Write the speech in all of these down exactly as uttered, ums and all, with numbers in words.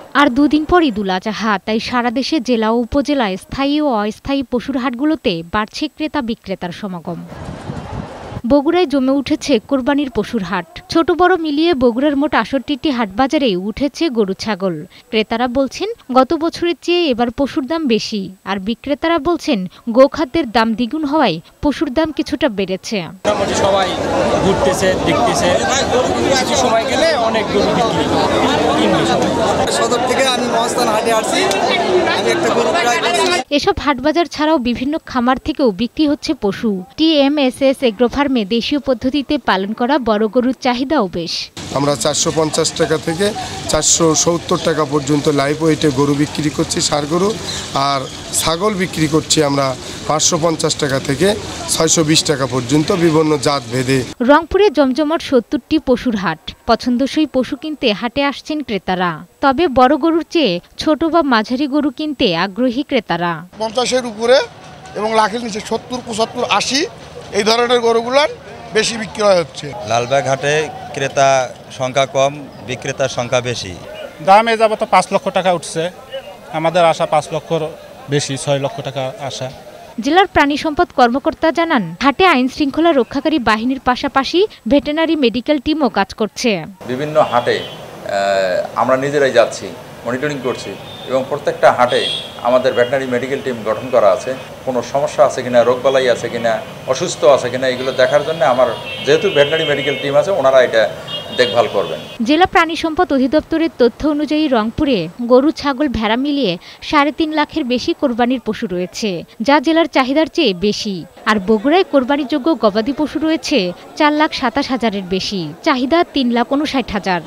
আর দুদিন পর ঈদুল আজহা, তাই সারা দেশে জেলা ও উপজেলায় স্থায়ী ও অস্থায়ী পশুর হাটগুলোতে বাড়ছে ক্রেতা বিক্রেতার সমাগম। বগুড়ায় জমে উঠেছে কোরবানির পশুর হাট। ছোট বড় মিলিয়ে বগুড়ার মোট আটষট্টিটি হাট বাজারে উঠেছে গরু ছাগল। ক্রেতারা বলছেন গত বছরের চেয়ে এবার পশুর দাম বেশি, আর বিক্রেতারা বলছেন গোখাদ্যের দাম দ্বিগুণ হওয়ায় পশুর দাম কিছুটা বেড়েছে। সবাই ঘুরতেছে, দেখতেছে, কিছু সময় গেলে অনেক গরু বিক্রি কিনবে সবাই। সদর থেকে আমি মহাস্থান হাটে আসছি, আমি একটা গরু ক্রয় করছি। এসব হাটবাজার ছাড়াও বিভিন্ন খামার থেকেও বিক্রি হচ্ছে পশু। T M S S agro ফার্মে দেশীয় পদ্ধতিতে পালন করা বড় গরুর চাহিদাও বেশ। আমরা চারশো পঞ্চাশ টাকা থেকে চারশো সত্তর টাকা পর্যন্ত লাইভ ওয়েটে গরু বিক্রি করছি, ষাঁড় গরু। আর ছাগল বিক্রি করছি আমরা পাঁচশো পঞ্চাশ টাকা থেকে ছয়শো বিশ টাকা পর্যন্ত বিভিন্ন জাত ভেদে। রংপুরে জমজমাট সত্তরটি পশুর হাট। পছন্দসই পশু কিনতে হাটে আসছেন ক্রেতারা। তবে বড় গরুর চেয়ে ছোট বা মাঝারি গরু কিনতে আগ্রহী ক্রেতারা। পঞ্চাশের উপরে এবং লাখের নিচে সত্তর পঁচাত্তর আশি এই ধরনের গরুগুলার বেশি বিক্রয় হচ্ছে। লালবাগ হাটে ক্রেতা সংখ্যা কম, বিক্রেতার সংখ্যা বেশি। দাম এ যাবত পাঁচ লক্ষ টাকা উঠছে, আমাদের আশা পাঁচ লক্ষর বেশি, ছয় লক্ষ টাকা আশা। জেলার প্রাণী সম্পদ কর্মকর্তা জানান, হাটে আইন শৃঙ্খলা রক্ষাকারী বাহিনীর পাশাপাশি ভেটেনারি মেডিকেল টিমও কাজ করছে। বিভিন্ন হাটে আমরা নিজেরাই যাচ্ছি, মনিটরিং করছি এবং প্রত্যেকটা হাটে আমাদের ভেটেনারি মেডিকেল টিম গঠন করা আছে। কোনো সমস্যা আছে কিনা, রোগবালাই আছে কিনা, অসুস্থ আছে কিনা, এগুলো দেখার জন্য আমার যেহেতু ভেটেনারি মেডিকেল টিম আছে, ওনারা এটা দেখভাল করবেন। জেলা প্রাণী সম্পদ অধিদপ্তরের তথ্য অনুযায়ী রংপুরে গরু ছাগল ভেড়া মিলিয়ে সাড়ে তিন লাখের বেশি কোরবানির পশু রয়েছে, যা জেলার চাহিদার চেয়ে বেশি। আর বগুড়ায় কোরবানিযোগ্য গবাদি পশু রয়েছে চার লাখ সাতাশ হাজারের বেশি, চাহিদা তিন লাখ উনষাট হাজার।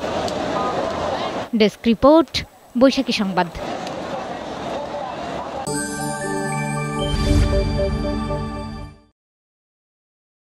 ডেস্ক রিপোর্ট, বৈশাখী সংবাদ।